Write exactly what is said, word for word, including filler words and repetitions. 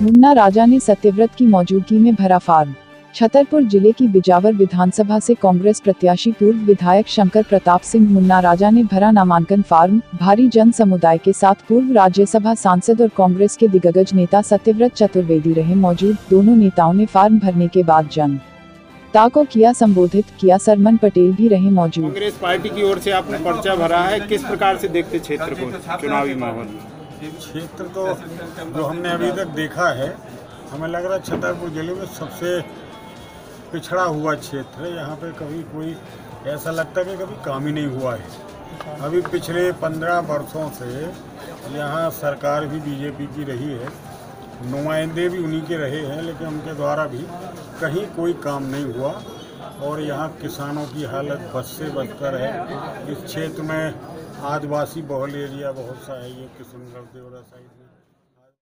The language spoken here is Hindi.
मुन्ना राजा ने सत्यव्रत की मौजूदगी में भरा फार्म। छतरपुर जिले की बिजावर विधानसभा से कांग्रेस प्रत्याशी पूर्व विधायक शंकर प्रताप सिंह मुन्ना राजा ने भरा नामांकन फार्म। भारी जन समुदाय के साथ पूर्व राज्यसभा सांसद और कांग्रेस के दिग्गज नेता सत्यव्रत चतुर्वेदी रहे मौजूद। दोनों नेताओं ने फार्म भरने के बाद जनता को किया संबोधित। किया सरमन पटेल भी रहे मौजूद। कांग्रेस पार्टी की ओर से आपने पर्चा भरा है, किस प्रकार से देखते क्षेत्र को, चुनावी माहौल? क्षेत्र तो जो हमने अभी तक देखा है, हमें लग रहा है छतरपुर जिले में सबसे पिछड़ा हुआ क्षेत्र है। यहाँ पे कभी कोई ऐसा लगता है कि कभी काम ही नहीं हुआ है। अभी पिछले पंद्रह वर्षों से यहाँ सरकार भी बीजेपी की रही है, नुमाइंदे भी उन्हीं के रहे हैं, लेकिन उनके द्वारा भी कहीं कोई काम नहीं हुआ। और यहाँ किसानों की हालत बद से बदतर है। इस क्षेत्र में आदिवासी बहुल एरिया बहुत सा है, ये किशनगढ़ देवरा साइड में।